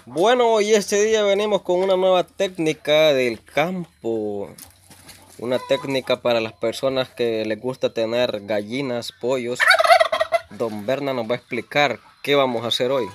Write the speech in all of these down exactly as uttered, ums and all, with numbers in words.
Bueno, hoy este día venimos con una nueva técnica del campo. Una técnica para las personas que les gusta tener gallinas, pollos. Don Berna nos va a explicar qué vamos a hacer hoy.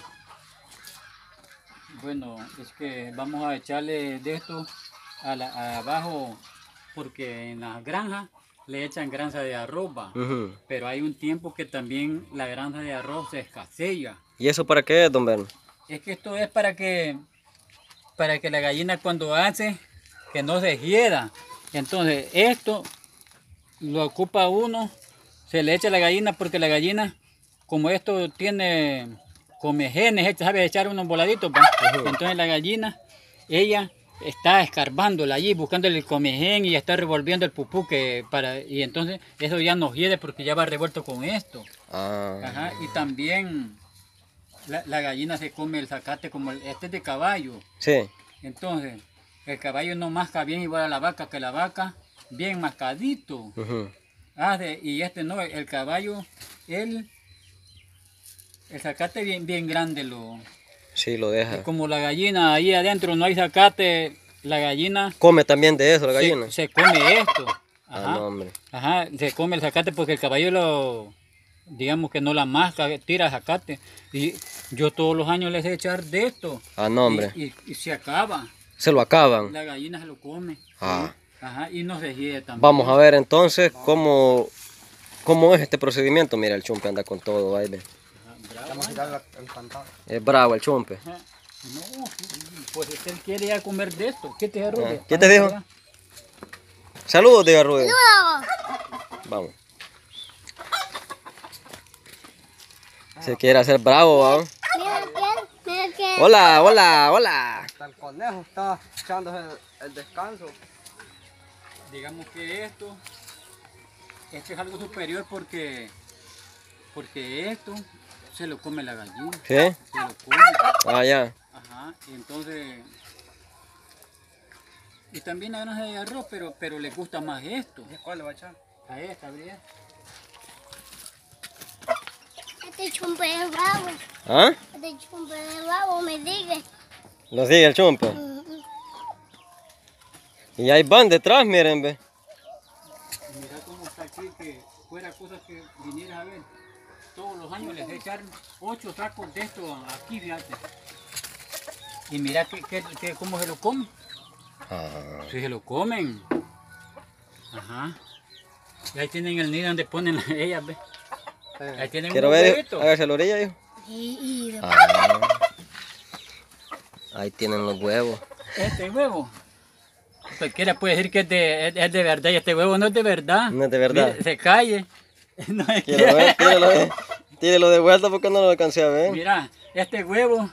Bueno, es que vamos a echarle de esto a la, a abajo, porque en las granjas le echan granja de arroz, ¿va? Uh-huh. Pero hay un tiempo que también la granja de arroz se escasea. ¿Y eso para qué es, don Berna? Es que esto es para que, para que la gallina cuando hace, que no se hieda. Entonces esto lo ocupa uno, se le echa a la gallina porque la gallina, como esto tiene come genes, sabe echar unos voladitos, ¿va? Uh-huh. Entonces la gallina, ella está escarbándola allí, buscándole el comején y está revolviendo el pupú que para, y entonces eso ya no hiede porque ya va revuelto con esto. Ah. Ajá, y también la, la gallina se come el zacate como el, este es de caballo. Sí. Entonces el caballo no masca bien igual a la vaca, que la vaca bien mascadito. Uh-huh. Ah, de, y este no, el caballo, él, el zacate bien, bien grande lo... Sí, lo deja. Como la gallina, ahí adentro no hay zacate, la gallina... ¿Come también de eso la gallina? Se, se come esto. Ajá, ah, no, hombre. Ajá, se come el zacate porque el caballo lo... digamos que no la masca, tira zacate. Y yo todos los años les he echar de esto. Ah, no, hombre. Y, y, y se acaba. Se lo acaban. La gallina se lo come. Ah. Ajá, y no se hiede también. Vamos a ver entonces cómo, cómo es este procedimiento. Mira, el chumpe anda con todo, baile. Vamos a tirar el pantano. Es bravo el chumpe. Ajá. No, pues usted quiere ya comer de esto. ¿Qué te dijo? Ah, ¿qué te dijo? Saludos, diga Rudy. Vamos. Se quiere hacer bravo, ¿va? Mira quién, mira quién. Hola, hola, hola. Hasta el conejo está echando el, el descanso. Digamos que esto, esto es algo superior porque, porque esto se lo come la gallina. ¿Sí? Se lo come. Ah, ya. Ajá, entonces, y también la granja de arroz, pero, pero le gusta más esto. ¿Y cuál le va a echar? A esta, Brian. Este chumpe es bravo. ¿Ah? Este chumpe es bravo, me diga. Lo sigue el chumpe. Uh-huh. Y ahí van detrás, miren, ve. Mira cómo está aquí, que fuera cosas que vinieras a ver. Todos los años les echan ocho sacos de esto aquí, fíjate. Y mira que, que, que cómo se lo comen. Ah. Sí, se lo comen. Ajá. Y ahí tienen el nido donde ponen ellas, ¿ves? Ahí tienen Quiero un ver, huevito. hágase la orilla, hijo. Y, y de... Ah. Ahí tienen los huevos. Este huevo. Cualquiera puede decir que es de, es, es de verdad y este huevo no es de verdad. No es de verdad. Mire, se calle. No es que... Quiero ver, tírelo de, tírelo de vuelta porque no lo alcancé a ver. Mira, este huevo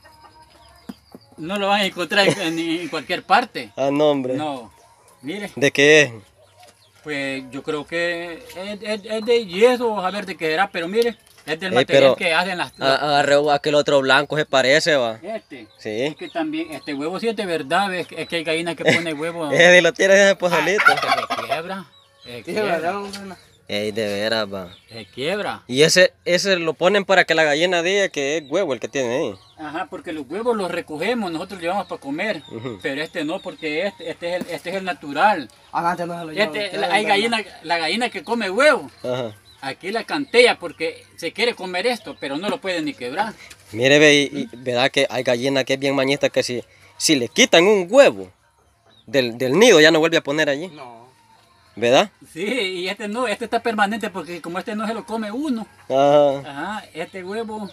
no lo van a encontrar en, en cualquier parte. Ah, no, hombre. No, mire, ¿De qué es? pues yo creo que es, es, es de yeso, a ver de qué era, pero mire, es del Ey, material pero que hacen las... a- Agarré aquel otro blanco, se parece, va. Este, Sí. es que también, este huevo sí es de verdad, ¿ves? Es que hay gallinas que ponen huevo... Ese de lo tiene ese pozolito. Ah, se quiebra, se Sí, quiebra, ¿verdad? Ey, de veras, va. se quiebra. Y ese, ese lo ponen para que la gallina diga que es huevo el que tiene ahí. Ajá, porque los huevos los recogemos, nosotros llevamos para comer, Ujú. pero este no, porque este, este, es, el, este es el natural. Adelante no se lo llevan Este, ustedes, la- hay ¿verdad? gallina, la gallina que come huevo, Ajá. aquí la cantea porque se quiere comer esto, pero no lo puede ni quebrar. Mire, ve, y, y verdad que hay gallinas que es bien mañita que si, si le quitan un huevo del, del nido ya no vuelve a poner allí. No. ¿Verdad? Sí, y este no, este está permanente porque como este no se lo come uno. Ajá. Ajá, este huevo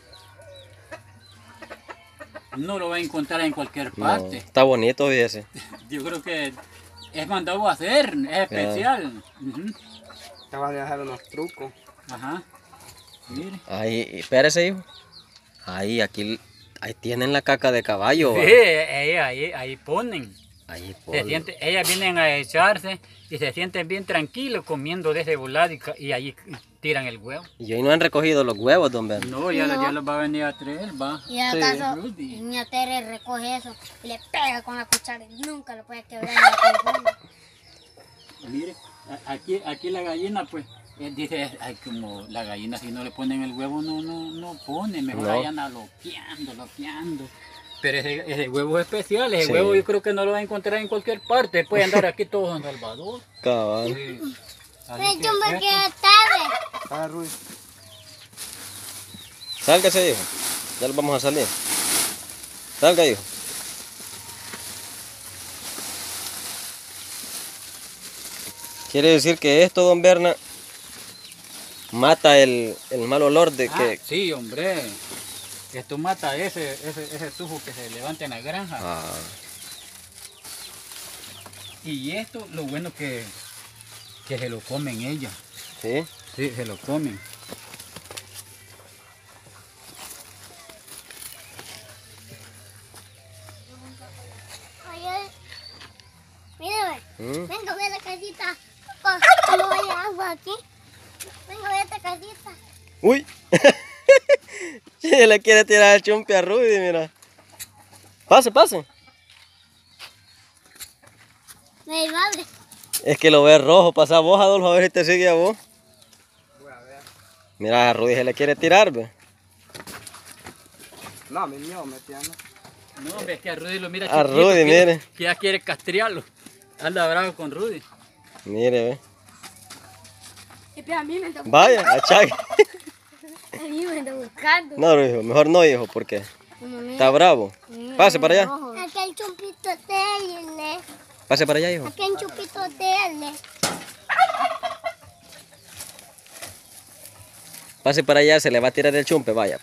no lo va a encontrar en cualquier No, parte. está bonito, fíjese. Yo creo que es mandado a hacer, es especial. Ujú. Te van a hacer unos trucos. Ajá, mire. Ahí, espérese, hijo. Ahí, aquí, ahí tienen la caca de caballo. Sí, va. ahí, ahí, ahí ponen. Ahí, Se ponlo. siente, ellas vienen a echarse y se sienten bien tranquilos comiendo de ese volado y, ca- y ahí tiran el huevo. Y hoy no han recogido los huevos, don Ben. No, ya, No. ya los va a venir a traer, va. Y Sí, acaso, Rudy. y mi Tere recoge eso y le pega con la cuchara y nunca lo puede quebrar. en la confunde. Mire, a- aquí, aquí la gallina, pues, él dice, ay, como la gallina si no le ponen el huevo, no, no, no pone, mejor No. ahí anda loqueando, loqueando. Pero ese, ese huevo es especial, ese Sí. huevo yo creo que no lo va a encontrar en cualquier parte. Puede andar aquí todo en Salvador. Cabal. Sí. Así Pero que yo me esto- quedé tarde. Ah, Rudy. Sálgase, hijo. Ya lo vamos a salir. Salga, hijo. Quiere decir que esto, don Berna, mata el, el mal olor de Ah, que... sí, hombre. Esto mata ese, ese, ese tufo que se levanta en la granja. Ah, Y esto, lo bueno que, que se lo comen ellas. ¿sí? Sí, se lo comen. Oye, mírame. ¿Mm? Venga, ve la casita. Co- ¿Cómo hay agua aquí? Venga, ve esta casita. ¡Uy! Se le quiere tirar el chumpe a Rudy, mira. Pase, pase. Me vale. Es que lo ve rojo. Pasa vos, Adolfo, a ver si te sigue a vos. Voy a ver. Mira, a Rudy se le quiere tirar, ve. No, mi mío me tiene. No, hombre, es que a Rudy lo mira A chiquito, Rudy, que- mire. Que ya quiere castriarlo. Anda bravo con Rudy. Mire, ve. Espera, a mí me está Vaya, achague. A mí me está buscando. No, hijo, mejor no, hijo, porque Mira, está bravo. Pase para allá. rojo. Aquí hay chupito de Pase para allá, hijo. Aquí hay chupito de Pase para allá, se le va a tirar el chumpe, vaya.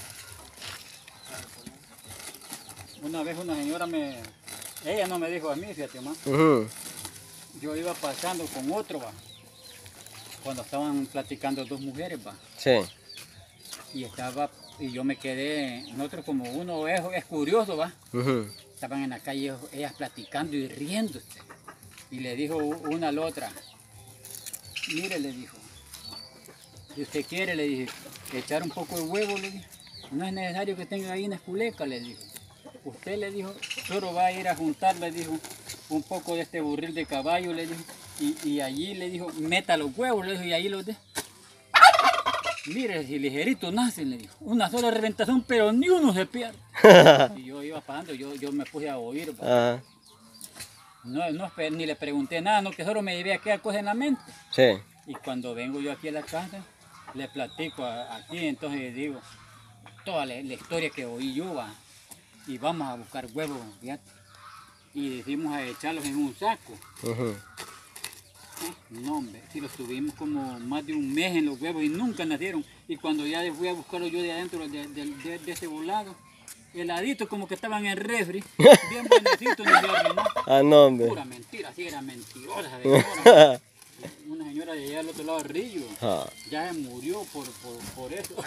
Una vez una señora me... Ella no me dijo a mí, fíjate, mamá. Ujú. Yo iba pasando con otro, va. Cuando estaban platicando dos mujeres, va. Sí. Y estaba... Y yo me quedé... Nosotros como uno es, es curioso, va. Ujú. Estaban en la calle ellas platicando y riéndose. Y le dijo una a la otra, mire, le dijo, si usted quiere, le dije, echar un poco de huevo, le dije, no es necesario que tenga gallinas culecas, le dijo. Usted, le dijo, solo va a ir a juntar, le dijo, un poco de este burril de caballo, le dijo, y, y allí le dijo, meta los huevos, le dijo, y ahí los de. Mire, si ligeritos nacen, le dijo, una sola reventación, pero ni uno se pierde. Y yo iba pasando, yo, yo me puse a oír, va. Ajá. No, no, espe- ni le pregunté nada, no, que solo me llevé aquella cosa en la mente. Sí. Y cuando vengo yo aquí a la casa, le platico a- aquí, entonces le digo toda la, la historia que oí yo, va, y vamos a buscar huevos, fíjate. Y decimos a echarlos en un saco. Ujú. No, hombre, si los tuvimos como más de un mes en los huevos y nunca nacieron. Y cuando ya fui a buscarlos yo de adentro de, de, de, de ese volado, heladitos como que estaban en refri, bien buenecitos, no se arruinó. Ah, no, hombre. Pura mentira, sí era mentirosa. Señora. Una señora de allá al otro lado del río, Ah, ya se murió por, por, por eso.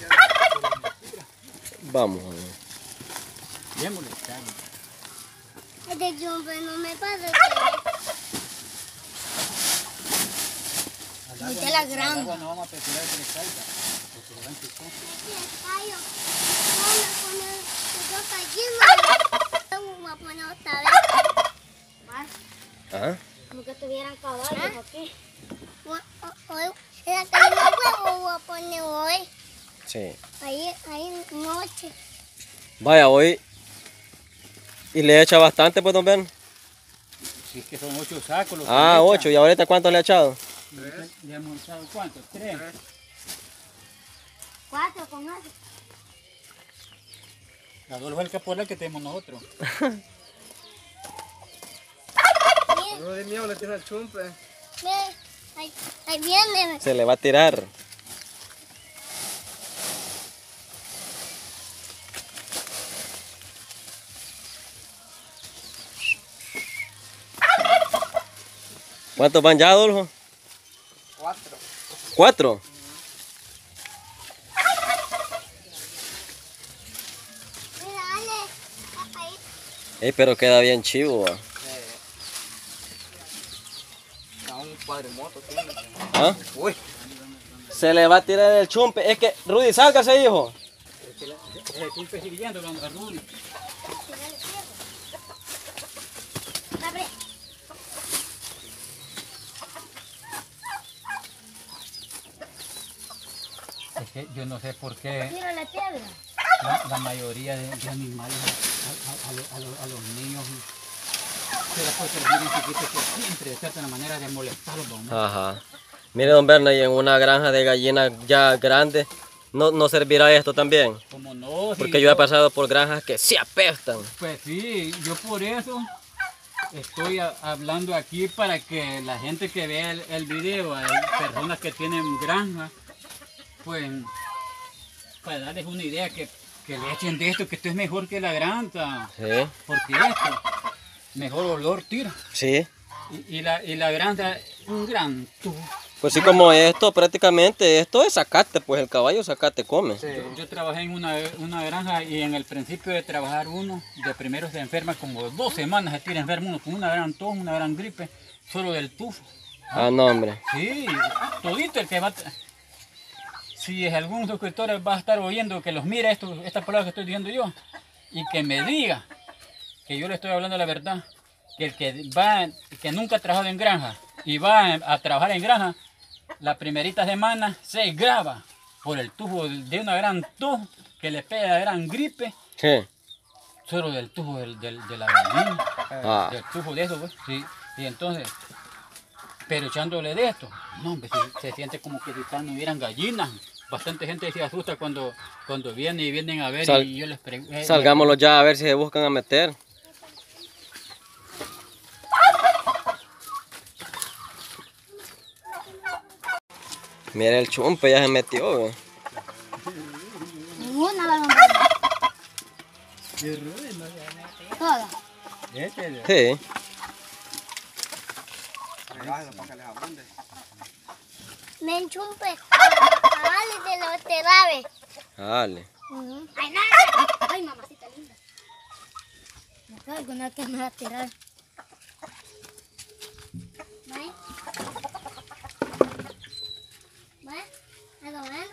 vamos a ver. Bien molestado. Este chumpe no me pasa. Al Mete agua la no- grama. al agua no vamos a procurar que le caiga, porque le dan picón. Voy a poner otra vez. Ajá. Como que tuvieran caballos aquí. Hoy, la gallina huevo voy a poner hoy. Sí. Ahí, ahí noche. Vaya, hoy. Y le echa bastante, pues, don Ben. Si es que son ocho sacos los que Ah, le ocho. echan. ¿Y ahorita cuánto le ha echado? ¿Y ¿Le hemos echado cuánto? Tres. Cuatro con eso. Adolfo es el caporal que tenemos nosotros. Rudy mío le tiene el chumpe. Ve, ahí, ahí viene. Se le va a tirar. ¿Cuántos van ya, Adolfo? Cuatro. ¿Cuatro? Mira, dale. Ahí. Ey, pero queda bien chivo, va. A un padre moto tiene. ¿Ah? Uy. Se le va a tirar el chumpe. Es que, Rudy, sálgase, hijo. El chumpe siguiéndolo a Rudy. Abre. Es que yo no sé por qué. Mira la piedra. la, la mayoría de, de animales a, a, a, lo- a lo- a los niños se les puede servir en chiquitos que siempre tratan la manera de molestarlos, ¿no? Ajá. Mire, don Berna, y en una granja de gallinas ya grande, ¿no, no servirá esto también? Como no, si Porque yo he pasado por granjas que sí apestan. Pues sí, yo por eso estoy a- hablando aquí para que la gente que vea el, el video, hay personas que tienen granja, pues para darles una idea que, que le echen de esto, que esto es mejor que la granja, Sí. porque esto mejor olor tira. Sí. Y, y la, y la granja, un gran tubo. Pues sí, como esto, prácticamente, esto es zacate, pues el caballo zacate come. Sí. Yo, yo trabajé en una, una granja y en el principio de trabajar uno, de primero se enferma como dos semanas, se tira enfermo uno con una gran tos, una gran gripe, solo del tufo. Ah, no, hombre. Sí, todito el que va... a- Si es algún suscriptor va a estar oyendo que los mire esto, estas palabras que estoy diciendo yo, y que me diga que yo le estoy hablando la verdad, que el que va, que nunca ha trabajado en granja y va a trabajar en granja, la primerita semana se graba por el tubo de una gran tos que le pega la gran gripe, Sí. solo del tubo del, del- de la gallina, Ah. del tubo de eso, pues, sí. Y entonces, pero echándole de esto, no, hombre, se, se siente como que si están, hubieran gallinas. Bastante gente se asusta cuando, cuando viene y vienen a ver Sal- y yo les pregunto. Salgámoslo ya a ver si se buscan a meter. Mira el chumpe, ya se metió, güey. Ninguna balón. Todas. Sí. Regálenlo para que les abunde. Me enchumpe. Ale de los terraves. Dale. Ay, nada. Ay, mamacita linda. Me cago con la que me va a tirar. ¿Ven? ¿Ven? Algo bueno.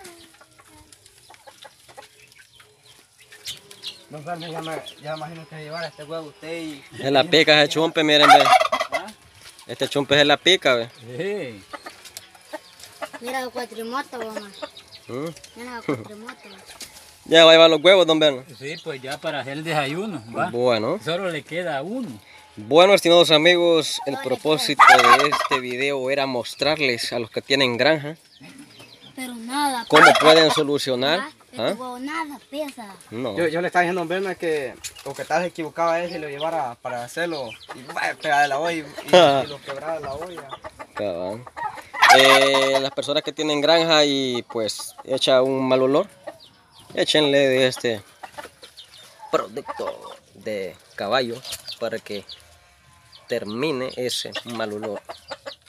No, Fermi, ya me, ya imagino que llevar este huevo usted y... Es la pica ese chumpe, miren, ve. Este chumpe es la pica, ve. Sí. Mira los cuatrimotos, mamá. ¿Mm? Mira los cuatrimotos. Ya va a llevar los huevos, don Berno. Sí, pues ya para hacer el desayuno, ¿va? Bueno. Solo le queda uno. Bueno, estimados amigos, el propósito de este video era mostrarles a los que tienen granja Pero nada. cómo pesa. pueden solucionar. Ah, ¿Ah? este huevo nada pesa. No. Yo, yo le estaba diciendo a Berna que, o que tal vez equivocaba a él y lo llevara para hacerlo y vaya, pegar de la olla y, y, y lo quebrara de la olla. Cabal. Eh, las personas que tienen granja y pues echa un mal olor, échenle de este producto de caballo para que termine ese mal olor.